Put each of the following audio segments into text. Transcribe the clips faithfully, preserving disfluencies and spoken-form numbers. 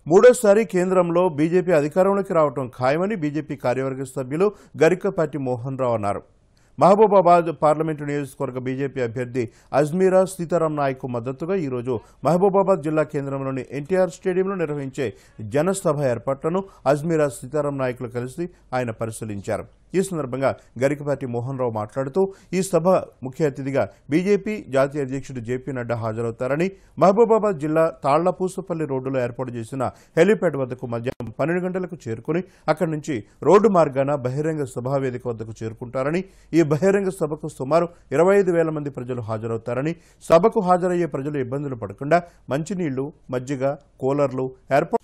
మూడోసారి కేంద్రంలో బీజేపీ అధికారంలోకి రావడం ఖాయమని బీజేపీ కార్యవర్గ సభ్యులు గరికపాటి మోహన్ రావు అన్నారు. మహబూబాబాద్ పార్లమెంటు నియోజకవర్గ బీజేపీ అభ్యర్థి అజ్మీరా సీతారాం నాయక్ మద్దతుగా ఈరోజు మహబూబాబాద్ జిల్లా కేంద్రంలోని ఎన్టీఆర్ స్టేడియంలో నిర్వహించే జనసభ ఏర్పాట్లను అజ్మీరా సీతారాం నాయకులు కలిసి ఆయన పరిశీలించారు. ఈ సందర్భంగా గరికపాటి మోహన్ రావు మాట్లాడుతూ ఈ సభ ముఖ్య అతిథిగా బీజేపీ జాతీయ అధ్యక్షుడు జేపీ నడ్డా హాజరవుతారని, మహబూబాబాద్ జిల్లా తాళ్లపూసపల్లి రోడ్డులో ఏర్పాటు చేసిన హెలీప్యాడ్ వద్దకు మధ్యాహ్నం పన్నెండు గంటలకు చేరుకుని అక్కడి నుంచి రోడ్డు మార్గాన బహిరంగ సభా వేదిక వద్దకు చేరుకుంటారని, ఈ బహిరంగ సభకు సుమారు ఇరవై ఐదు వేల మంది ప్రజలు హాజరవుతారని, సభకు హాజరయ్యే ప్రజలు ఇబ్బందులు పడకుండా మంచినీళ్లు, మజ్జిగ, కూలర్లు ఏర్పాటు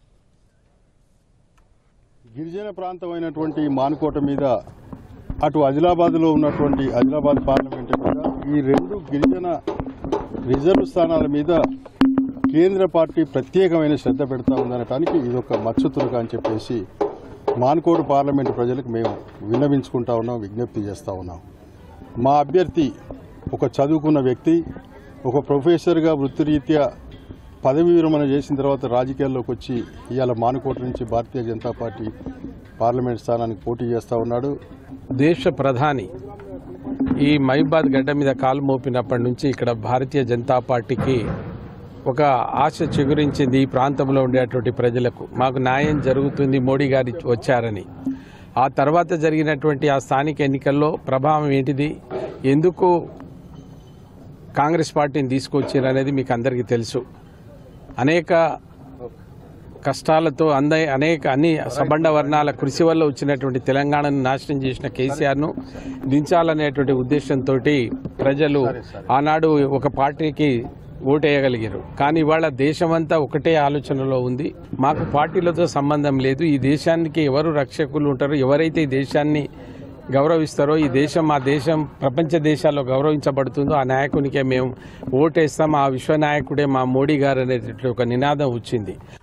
గిరిజన ప్రాంతమైనటువంటి మానుకోట మీద అటు ఆదిలాబాద్లో ఉన్నటువంటి ఆదిలాబాద్ పార్లమెంట్ మీద ఈ రెండు గిరిజన రిజర్వ్ స్థానాల మీద కేంద్ర పార్టీ ప్రత్యేకమైన శ్రద్ధ పెడతా ఉందనటానికి ఇదొక మచ్చుతునక అని చెప్పేసి మానుకోట పార్లమెంటు ప్రజలకు మేము విన్నవించుకుంటా ఉన్నాం, విజ్ఞప్తి చేస్తూ ఉన్నాం. మా అభ్యర్థి ఒక చదువుకున్న వ్యక్తి, ఒక ప్రొఫెసర్గా వృత్తిరీత్యా పదవి విరమణ చేసిన తర్వాత రాజకీయాల్లోకి వచ్చి ఇవాళ మానుకోట నుంచి భారతీయ జనతా పార్టీ పార్లమెంట్ స్థానానికి పోటీ చేస్తూ ఉన్నాడు. దేశ ప్రధాని ఈ మహిబాద్ గడ్డ మీద కాలు మోపినప్పటి నుంచి ఇక్కడ భారతీయ జనతా పార్టీకి ఒక ఆశ చిగురించింది. ఈ ప్రాంతంలో ఉండేటువంటి ప్రజలకు మాకు న్యాయం జరుగుతుంది, మోడీ గారు వచ్చారని. ఆ తర్వాత జరిగినటువంటి ఆ స్థానిక ఎన్నికల్లో ప్రభావం ఏంటిది, ఎందుకు కాంగ్రెస్ పార్టీని తీసుకొచ్చారు అనేది మీకు అందరికీ తెలుసు. అనేక కష్టాలతో అంద అనేక అన్ని సబండ వర్ణాల కృషి వల్ల వచ్చినటువంటి తెలంగాణను నాశనం చేసిన కేసీఆర్ను దించాలనేటువంటి ఉద్దేశంతో ప్రజలు ఆనాడు ఒక పార్టీకి ఓటేయగలిగారు. కానీ ఇవాళ దేశమంతా ఒకటే ఆలోచనలో ఉంది. మాకు పార్టీలతో సంబంధం లేదు, ఈ దేశానికి ఎవరు రక్షకులు ఉంటారో, ఎవరైతే ఈ దేశాన్ని గౌరవిస్తారో, ఈ దేశం మా దేశం ప్రపంచ దేశాల్లో గౌరవించబడుతుందో ఆ నాయకునికే మేము ఓటేస్తాం, ఆ విశ్వనాయకుడే మా మోడీ గారు అనేటువంటి ఒక నినాదం వచ్చింది.